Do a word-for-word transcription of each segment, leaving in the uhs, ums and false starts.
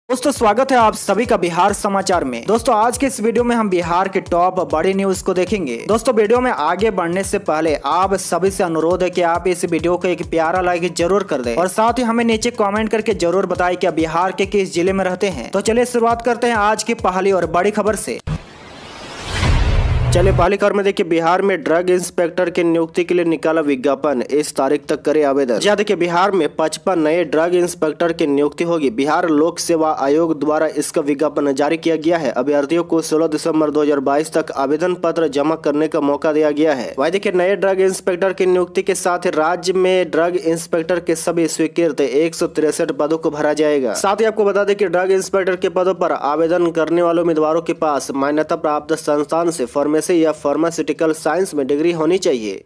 दोस्तों स्वागत है आप सभी का बिहार समाचार में। दोस्तों आज के इस वीडियो में हम बिहार के टॉप बड़ी न्यूज को देखेंगे। दोस्तों वीडियो में आगे बढ़ने से पहले आप सभी से अनुरोध है कि आप इस वीडियो को एक प्यारा लाइक जरूर कर दें और साथ ही हमें नीचे कमेंट करके जरूर बताएं कि आप बिहार के किस जिले में रहते हैं। तो चलिए शुरुआत करते हैं आज की पहली और बड़ी खबर से। चलिए पहली खबर में देखिए, बिहार में ड्रग इंस्पेक्टर की नियुक्ति के लिए निकाला विज्ञापन, इस तारीख तक करे आवेदन। जी देखिए, बिहार में पचपन नए ड्रग इंस्पेक्टर की नियुक्ति होगी। बिहार लोक सेवा आयोग द्वारा इसका विज्ञापन जारी किया गया है। अभ्यर्थियों को सोलह दिसंबर दो हजार बाईस तक आवेदन पत्र जमा करने का मौका दिया गया है। वही देखिए, नए ड्रग इंस्पेक्टर की नियुक्ति के साथ ही राज्य में ड्रग इंस्पेक्टर के सभी स्वीकृत एक सौ तिरसठ पदों को भरा जाएगा। साथ ही आपको बता दें कि ड्रग इंस्पेक्टर के पदों पर आवेदन करने वाले उम्मीदवारों के पास मान्यता प्राप्त संस्थान से फार्मेसी या फार्मास्यूटिकल साइंस में डिग्री होनी चाहिए।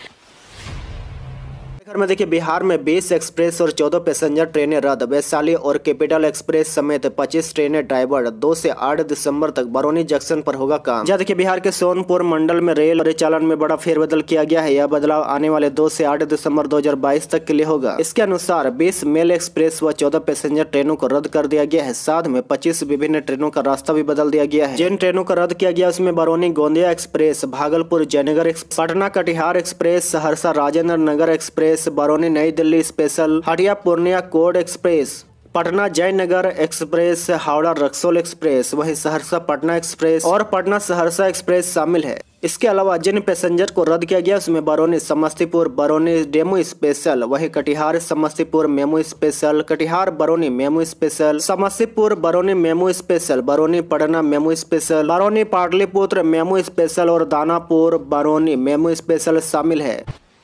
में देखिए, बिहार में बीस एक्सप्रेस और चौदह पैसेंजर ट्रेनें रद्द। वैशाली और कैपिटल एक्सप्रेस समेत पच्चीस ट्रेनें ड्राइवर दो से आठ दिसंबर तक बरौनी जंक्शन पर होगा काम। जहाँ देखिए, बिहार के सोनपुर मंडल में रेल परिचालन में बड़ा फेरबदल किया गया है। यह बदलाव आने वाले दो से आठ दिसंबर दो हजार बाईस तक के लिए होगा। इसके अनुसार बीस मेल एक्सप्रेस व चौदह पैसेंजर ट्रेनों को रद्द कर दिया गया है। साथ में पच्चीस विभिन्न ट्रेनों का रास्ता भी बदल दिया गया है। जिन ट्रेनों का रद्द किया गया उसमें Barauni Gondia express, Bhagalpur Jaynagar express, Patna Katihar express, Saharsa Rajendra Nagar express, Barauni New Delhi special, Hatia Purnia court express, Patna Jaynagar express, Howrah Raxaul express, वहीं सहरसा पटना एक्सप्रेस और पटना सहरसा एक्सप्रेस शामिल है। इसके अलावा जिन पैसेंजर को रद्द किया गया उसमें बरौनी समस्तीपुर बरौनी डेमू स्पेशल, वहीं Katihar Samastipur MEMU special, Katihar Barauni MEMU special, Samastipur Barauni MEMU special, Barauni Patna MEMU special, Barauni Pataliputra MEMU special और दानापुर बरौनी मेमू स्पेशल शामिल है।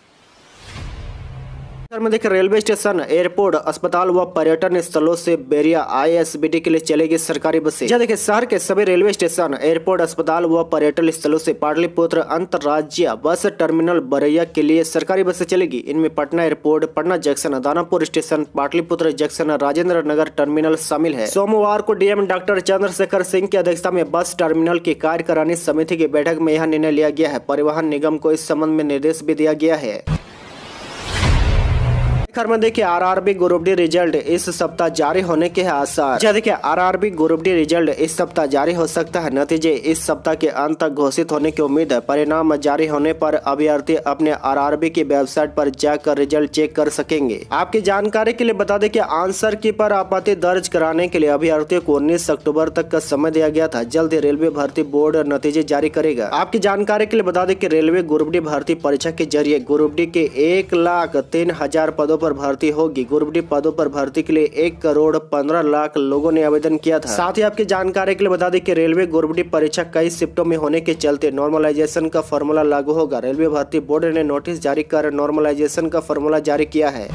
में देखिए, रेलवे स्टेशन, एयरपोर्ट, अस्पताल व पर्यटन स्थलों से Bairia I S B T के लिए चलेगी सरकारी बसें। जहाँ देखिए, शहर के सभी रेलवे स्टेशन, एयरपोर्ट, अस्पताल व पर्यटन स्थलों से पाटलिपुत्र अंतर्राज्यीय बस टर्मिनल बैरिया के लिए सरकारी बसें चलेगी। इनमें Patna airport, Patna junction, Danapur station, Pataliputra junction, Rajendra Nagar terminal शामिल है। सोमवार को डीएम डॉक्टर चंद्रशेखर सिंह की अध्यक्षता में बस टर्मिनल की कार्यकारिणी समिति की बैठक में यह निर्णय लिया गया है। परिवहन निगम को इस संबंध में निर्देश भी दिया गया है। खबर में देखिए, आरआरबी ग्रुप डी रिजल्ट इस सप्ताह जारी होने के आसार। जी देखिए, आरआरबी ग्रुप डी रिजल्ट इस सप्ताह जारी हो सकता है। नतीजे इस सप्ताह के अंत तक घोषित होने की उम्मीद है। परिणाम जारी होने पर अभ्यर्थी अपने आरआरबी की वेबसाइट पर जाकर रिजल्ट चेक कर सकेंगे। आपकी जानकारी के लिए बता दें कि आंसर की पर आपत्ति दर्ज कराने के लिए अभ्यर्थियों को उन्नीस अक्टूबर तक का समय दिया गया था। जल्द ही रेलवे भर्ती बोर्ड नतीजे जारी करेगा। आपकी जानकारी के लिए बता दें कि रेलवे ग्रुप डी भर्ती परीक्षा के जरिए ग्रुप डी के एक लाख तीन हजार पदों पर भर्ती होगी। ग्रुप डी पदों पर भर्ती के लिए एक करोड़ पंद्रह लाख लोगों ने आवेदन किया था। साथ ही आपकी जानकारी के लिए बता दें कि रेलवे ग्रुप डी परीक्षा कई शिफ्टों में होने के चलते नॉर्मलाइजेशन का फॉर्मूला लागू होगा। रेलवे भर्ती बोर्ड ने नोटिस जारी कर नॉर्मलाइजेशन का फॉर्मूला जारी किया है।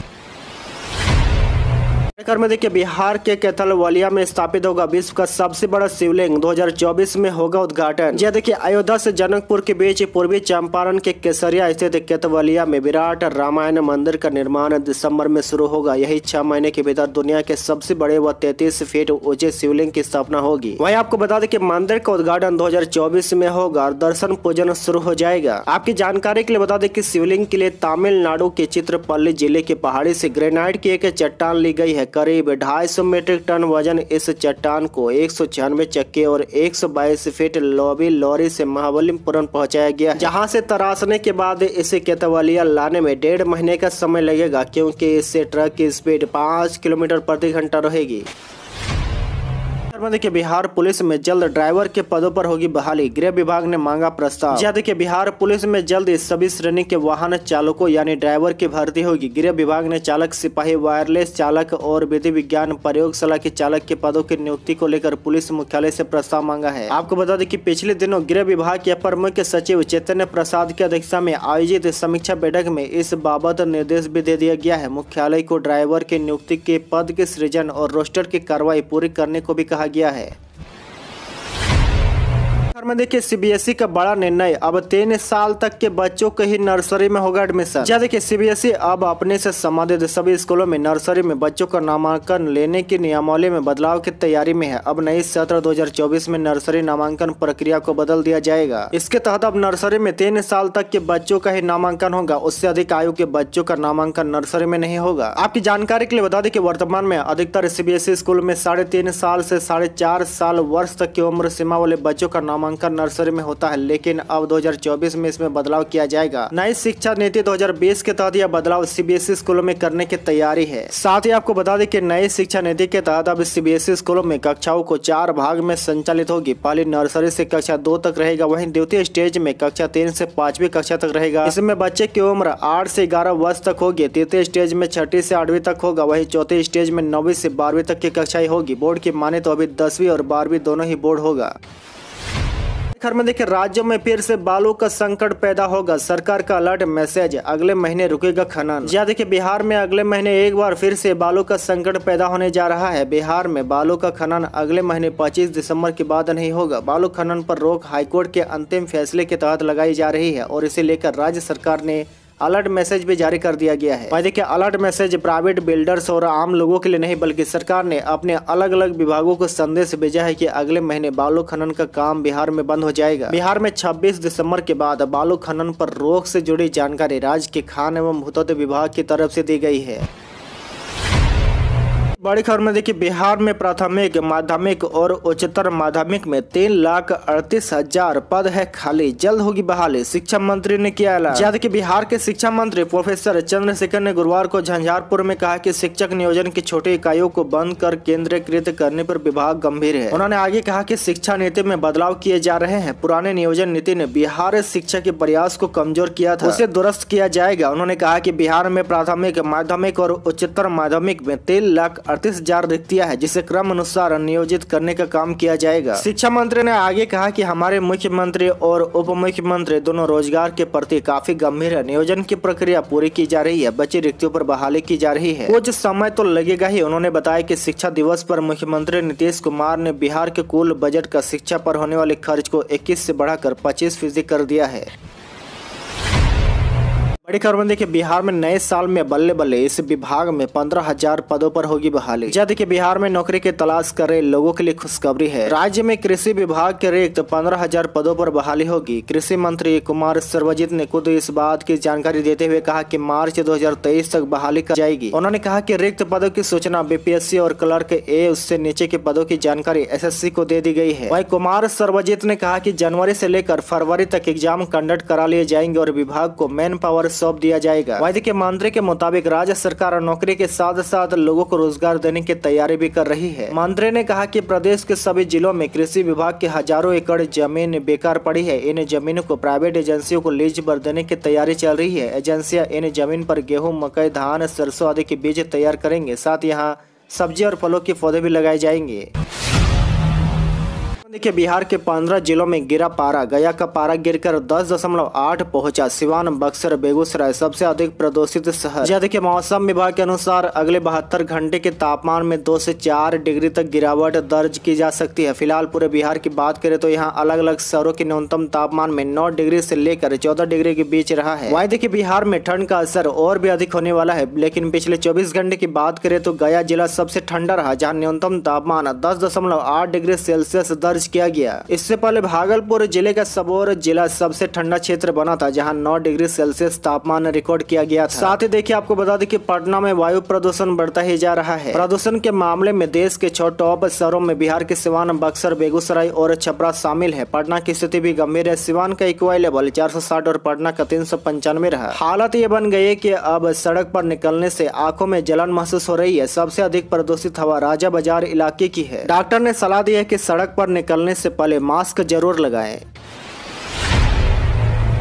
में देखिए, बिहार के कैथलवलिया में स्थापित होगा विश्व का सबसे बड़ा शिवलिंग, दो हजार चौबीस में होगा उद्घाटन। जी देखिए, अयोध्या से जनकपुर के बीच पूर्वी चंपारण के केसरिया स्थित कैथलवलिया में विराट रामायण मंदिर का निर्माण दिसंबर में शुरू होगा। यही छह महीने के भीतर दुनिया के सबसे बड़े व तैतीस फीट ऊंचे शिवलिंग की स्थापना होगी। वहीं आपको बता दें कि मंदिर का उद्घाटन दो हजार चौबीस में होगा और दर्शन पूजन शुरू हो जाएगा। आपकी जानकारी के लिए बता दें कि शिवलिंग के लिए तमिलनाडु के चित्रपल्ली जिले की पहाड़ी से ग्रेनाइट की एक चट्टान ली गई है। करीब ढाई सौ मीट्रिक टन वजन इस चट्टान को एक सौ छियानवे चक्के और एक सौ बाईस फीट लॉबी लॉरी से महाबलीपुरम पहुंचाया गया, जहां से तराशने के बाद इसे कैथलवलिया लाने में डेढ़ महीने का समय लगेगा, क्योंकि इससे ट्रक की स्पीड पाँच किलोमीटर प्रति घंटा रहेगी। देखिए, बिहार पुलिस में जल्द ड्राइवर के पदों पर होगी बहाली, गृह विभाग ने मांगा प्रस्ताव। जी देखिए, बिहार पुलिस में जल्द सभी श्रेणी के वाहन चालकों यानी ड्राइवर की भर्ती होगी। गृह विभाग ने चालक सिपाही, वायरलेस चालक और विधि विज्ञान प्रयोगशाला के चालक के पदों की नियुक्ति को लेकर पुलिस मुख्यालय से प्रस्ताव मांगा है। आपको बता दें कि पिछले दिनों गृह विभाग के अपर मुख्य सचिव चैतन्य प्रसाद की अध्यक्षता में आयोजित समीक्षा बैठक में इस बाबत निर्देश भी दे दिया गया है। मुख्यालय को ड्राइवर की नियुक्ति के पद के सृजन और रोस्टर की कार्रवाई पूरी करने को भी कहा गया है। में देखिए सीबीएसई का बड़ा निर्णय, अब तीन साल तक के बच्चों के ही नर्सरी में होगा एडमिशन। जी देखिए सीबीएसई अब अपने से संबंधित सभी स्कूलों में नर्सरी में बच्चों का नामांकन लेने की नियमावली में बदलाव की तैयारी में है। अब नई सत्र दो हजार चौबीस में नर्सरी नामांकन प्रक्रिया को बदल दिया जाएगा। इसके तहत अब नर्सरी में तीन साल तक के बच्चों का ही नामांकन होगा, उससे अधिक आयु के बच्चों का नामांकन नर्सरी में नहीं होगा। आपकी जानकारी के लिए बता दें कि वर्तमान में अधिकतर सीबीएसई स्कूल में साढ़े तीन साल से साढ़े चार साल वर्ष तक की उम्र सीमा वाले बच्चों का नामांकन नर्सरी में होता है, लेकिन अब दो हजार चौबीस में इसमें बदलाव किया जाएगा। नई शिक्षा नीति दो हजार बीस के तहत यह बदलाव सीबीएसई स्कूलों में करने की तैयारी है। साथ ही आपको बता दें कि नई शिक्षा नीति के तहत अब सीबीएसई स्कूलों में कक्षाओं को चार भाग में संचालित होगी। पहली नर्सरी से कक्षा दो तक रहेगा, वहीं द्वितीय स्टेज में कक्षा तीन से पांचवी कक्षा तक रहेगा। इसमें बच्चे की उम्र आठ से ग्यारह वर्ष तक होगी। तृतीय स्टेज में छठी से आठवीं तक होगा, वहीं चौथे स्टेज में नौवीं से बारहवीं तक की कक्षाएं होगी। बोर्ड की माने तो अभी दसवीं और बारहवीं दोनों ही बोर्ड होगा। खबर में देखिए राज्यों में फिर से बालू का संकट पैदा होगा, सरकार का अलर्ट मैसेज, अगले महीने रुकेगा खनन। जी देखिए बिहार में अगले महीने एक बार फिर से बालू का संकट पैदा होने जा रहा है। बिहार में बालू का खनन अगले महीने पच्चीस दिसंबर के बाद नहीं होगा। बालू खनन पर रोक हाईकोर्ट के अंतिम फैसले के तहत लगाई जा रही है और इसे लेकर राज्य सरकार ने अलर्ट मैसेज भी जारी कर दिया गया है। देखिए अलर्ट मैसेज प्राइवेट बिल्डर्स और आम लोगों के लिए नहीं, बल्कि सरकार ने अपने अलग अलग विभागों को संदेश भेजा है कि अगले महीने बालू खनन का काम बिहार में बंद हो जाएगा। बिहार में छब्बीस दिसंबर के बाद बालू खनन पर रोक से जुड़ी जानकारी राज्य के खान एवं भूतत्व विभाग की तरफ से दी गई है। बड़ी खबर में देखिए बिहार में प्राथमिक माध्यमिक और उच्चतर माध्यमिक में तीन लाख अड़तीस हजार पद है खाली, जल्द होगी बहाली, शिक्षा मंत्री ने किया ऐलान। याद कि बिहार के शिक्षा मंत्री प्रोफेसर चंद्रशेखर ने गुरुवार को झंझारपुर में कहा कि शिक्षक नियोजन की छोटी इकाइयों को बंद कर केंद्रीकृत करने पर विभाग गंभीर है। उन्होंने आगे कहा कि शिक्षा नीति में बदलाव किए जा रहे हैं। पुराने नियोजन नीति ने बिहार शिक्षा के प्रयास को कमजोर किया था, उसे दुरुस्त किया जाएगा। उन्होंने कहा कि बिहार में प्राथमिक माध्यमिक और उच्चतर माध्यमिक में तीन लाख अड़तीस हजार रिक्तियां है, जिसे क्रम अनुसार नियोजित करने का काम किया जाएगा। शिक्षा मंत्री ने आगे कहा कि हमारे मुख्यमंत्री और उप मुख्यमंत्री दोनों रोजगार के प्रति काफी गंभीर है। नियोजन की प्रक्रिया पूरी की जा रही है, बची रिक्तियों पर बहाली की जा रही है, कुछ समय तो लगेगा ही। उन्होंने बताया कि शिक्षा दिवस पर मुख्यमंत्री नीतीश कुमार ने बिहार के कुल बजट का शिक्षा पर होने वाले खर्च को इक्कीस से बढ़ाकर पच्चीस फीसदी कर दिया है। बड़ी खबर में देखिए बिहार में नए साल में बल्ले बल्ले इस विभाग में पंद्रह हजार पदों पर होगी बहाली। जब देखिए बिहार में नौकरी की तलाश कर रहे लोगों के लिए खुशखबरी है। राज्य में कृषि विभाग के रिक्त पंद्रह हजार पदों पर बहाली होगी। कृषि मंत्री कुमार सर्वजित ने खुद इस बात की जानकारी देते हुए कहा कि मार्च दो हजार तेईस तक बहाली कर जाएगी। उन्होंने कहा कि रिक्त पदों की सूचना बीपीएससी और क्लर्क ए उससे नीचे के पदों की जानकारी एसएससी को दे दी गई है। वहीं कुमार सर्वजित ने कहा कि जनवरी से लेकर फरवरी तक एग्जाम कंडक्ट करा लिए जाएंगे और विभाग को मैन पावर सौंप दिया जाएगा। वायदे के मंत्री के मुताबिक राज्य सरकार नौकरी के साथ साथ लोगों को रोजगार देने की तैयारी भी कर रही है। मंत्री ने कहा कि प्रदेश के सभी जिलों में कृषि विभाग के हजारों एकड़ जमीन बेकार पड़ी है। इन जमीनों को प्राइवेट एजेंसियों को लीज पर देने की तैयारी चल रही है। एजेंसियां इन जमीन पर गेहूं, मकई, धान, सरसों आदि के बीज तैयार करेंगे। साथ यहाँ सब्जी और फलों के पौधे भी लगाए जाएंगे। देखिए बिहार के पंद्रह जिलों में गिरा पारा, गया का पारा गिरकर दस दशमलव आठ पहुंचा। सिवान, बक्सर, बेगूसराय सबसे अधिक प्रदूषित शहर। यह देखिए मौसम विभाग के अनुसार अगले बहत्तर घंटे के तापमान में दो से चार डिग्री तक गिरावट दर्ज की जा सकती है। फिलहाल पूरे बिहार की बात करें तो यहाँ अलग अलग शहरों के न्यूनतम तापमान में नौ डिग्री से लेकर चौदह डिग्री के बीच रहा है। वहीं देखिए बिहार में ठंड का असर और भी अधिक होने वाला है, लेकिन पिछले चौबीस घंटे की बात करें तो गया जिला सबसे ठंडा रहा, जहाँ न्यूनतम तापमान दस दशमलव आठ डिग्री सेल्सियस दर्ज किया गया। इससे पहले भागलपुर जिले का सबौर जिला सबसे ठंडा क्षेत्र बना था, जहां नौ डिग्री सेल्सियस तापमान रिकॉर्ड किया गया था। साथ ही देखिए आपको बता दें कि पटना में वायु प्रदूषण बढ़ता ही जा रहा है। प्रदूषण के मामले में देश के छह टॉप शहरों में बिहार के सिवान, बक्सर, बेगूसराय और छपरा शामिल है। पटना की स्थिति भी गंभीर है। सिवान का इक्वाई लेवल चार सौ साठ और पटना का तीन सौ पंचानवे रहा। हालत ये बन गई है कि अब सड़क पर निकलने से आंखों में जलन महसूस हो रही है। सबसे अधिक प्रदूषित हवा राजा बाजार इलाके की है। डॉक्टर ने सलाह दी है कि सड़क पर निकलने से पहले मास्क जरूर लगाएं।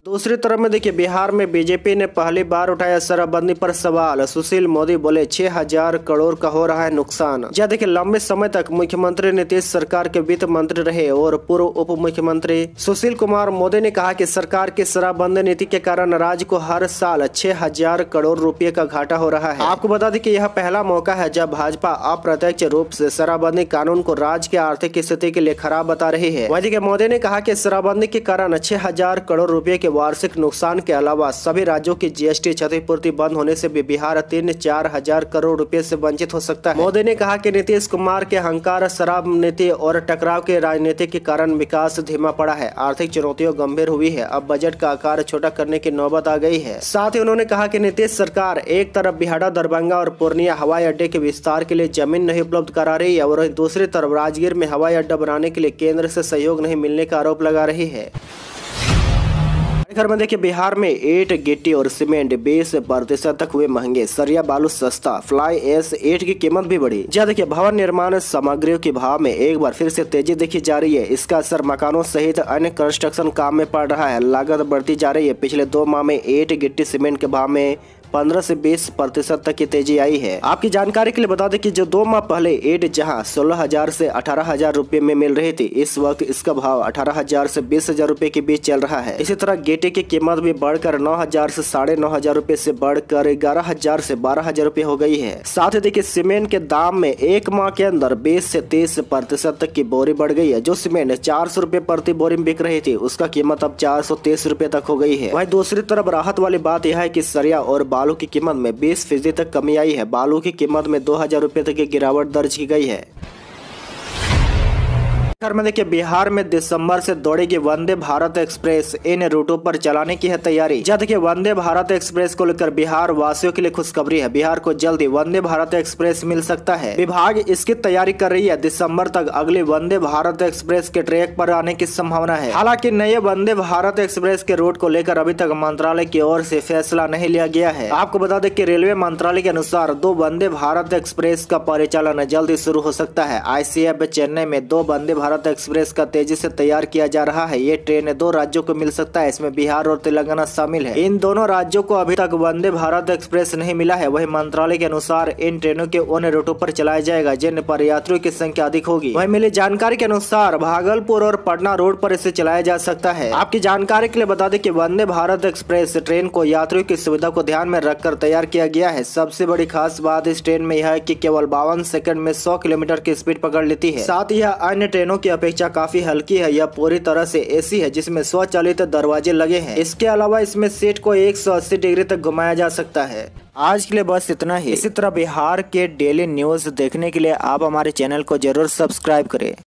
दूसरी तरफ में देखिए बिहार में बीजेपी ने पहली बार उठाया शराबबंदी पर सवाल। सुशील मोदी बोले छह हजार करोड़ का हो रहा है नुकसान। जी देखिए लंबे समय तक मुख्यमंत्री नीतीश सरकार के वित्त मंत्री रहे और पूर्व उप मुख्यमंत्री सुशील कुमार मोदी ने कहा कि सरकार की शराबबंदी नीति के कारण राज्य को हर साल छह हजार करोड़ रुपए का घाटा हो रहा है। आपको बता दें कि यह पहला मौका है जब भाजपा अप्रत्यक्ष रूप से शराबबंदी कानून को राज्य की आर्थिक स्थिति के लिए खराब बता रही है। वहीं देखिए मोदी ने कहा कि शराबबंदी के कारण छह हजार करोड़ रुपए के वार्षिक नुकसान के अलावा सभी राज्यों की जीएसटी क्षतिपूर्ति बंद होने से भी बिहार तीन चार हजार करोड़ रुपए से वंचित हो सकता है। मोदी ने कहा कि नीतीश कुमार के अहंकार, शराब नीति और टकराव के राजनीति के कारण विकास धीमा पड़ा है। आर्थिक चुनौतियां गंभीर हुई है। अब बजट का आकार छोटा करने की नौबत आ गई है। साथ ही उन्होंने कहा कि नीतीश सरकार एक तरफ बिहाड़ा, दरभंगा और पूर्णिया हवाई अड्डे के विस्तार के लिए जमीन नहीं उपलब्ध करा रही है और दूसरी तरफ राजगीर में हवाई अड्डा बनाने के लिए केंद्र से सहयोग नहीं मिलने का आरोप लगा रही है। घर में देखिए बिहार में ईंट, गिट्टी और सीमेंट बीस प्रतिशत तक हुए महंगे। सरिया बालू सस्ता, फ्लाई एश ईंट की कीमत भी बढ़ी। जहाँ देखिए भवन निर्माण सामग्रियों के भाव में एक बार फिर से तेजी देखी जा रही है। इसका असर मकानों सहित अन्य कंस्ट्रक्शन काम में पड़ रहा है। लागत बढ़ती जा रही है। पिछले दो माह में ईंट, गिट्टी, सीमेंट के भाव में पंद्रह से बीस प्रतिशत तक की तेजी आई है। आपकी जानकारी के लिए बता दें कि जो दो माह पहले ईंट जहां सोलह हजार से अठारह हजार रूपए में मिल रही थी, इस वक्त इसका भाव अठारह हजार से बीस हजार रूपए के बीच चल रहा है। इसी तरह गिट्टी की कीमत भी बढ़कर नौ हजार से साढ़े नौ हजार रूपए से बढ़कर ग्यारह हजार से बारह हजार रूपए हो गई है। साथ ही देखिए सीमेंट के दाम में एक माह के अंदर बीस से तीस प्रतिशत तक की बोरी बढ़ गई है। जो सीमेंट चार सौ रूपए प्रति बोरी में बिक रही थी, उसका कीमत अब चार सौ तीस रूपए तक हो गई है। वहीं दूसरी तरफ राहत वाली बात यह है कि सरिया और बालू की कीमत में बीस फीसदी तक कमी आई है। बालू की कीमत में दो हजार रूपए तक की गिरावट दर्ज की गई है। बिहार में देखिए बिहार में दिसंबर से दौड़ेगी वंदे भारत एक्सप्रेस। इन रूटों पर चलाने की है तैयारी। जहाँ देखिए वंदे भारत एक्सप्रेस को लेकर बिहार वासियों के लिए खुशखबरी है। बिहार को जल्दी वंदे भारत एक्सप्रेस मिल सकता है। विभाग इसकी तैयारी कर रही है। दिसंबर तक अगली वंदे भारत एक्सप्रेस के ट्रैक पर आने की संभावना है। हालांकि नए वंदे भारत एक्सप्रेस के रूट को लेकर अभी तक मंत्रालय की ओर से फैसला नहीं लिया गया है। आपको बता दें कि रेलवे मंत्रालय के अनुसार दो वंदे भारत एक्सप्रेस का परिचालन जल्दी शुरू हो सकता है। आईसीएफ चेन्नई में दो वंदे भारत एक्सप्रेस का तेजी से तैयार किया जा रहा है। ये ट्रेन दो राज्यों को मिल सकता है। इसमें बिहार और तेलंगाना शामिल है। इन दोनों राज्यों को अभी तक वंदे भारत एक्सप्रेस नहीं मिला है। वही मंत्रालय के अनुसार इन ट्रेनों के उन रूटों पर चलाया जाएगा जिन पर यात्रियों की संख्या अधिक होगी। वही मिली जानकारी के अनुसार भागलपुर और पटना रोड पर इसे चलाया जा सकता है। आपकी जानकारी के लिए बता दें कि वंदे भारत एक्सप्रेस ट्रेन को यात्रियों की सुविधा को ध्यान में रखकर तैयार किया गया है। सबसे बड़ी खास बात इस ट्रेन में यह है कि केवल बावन सेकंड में सौ किलोमीटर की स्पीड पकड़ लेती है। साथ ही यह अन्य ट्रेनों की अपेक्षा काफी हल्की है। यह पूरी तरह से एसी है जिसमें स्वचालित दरवाजे लगे हैं। इसके अलावा इसमें सीट को एक सौ अस्सी डिग्री तक घुमाया जा सकता है। आज के लिए बस इतना ही। इसी तरह बिहार के डेली न्यूज देखने के लिए आप हमारे चैनल को जरूर सब्सक्राइब करें।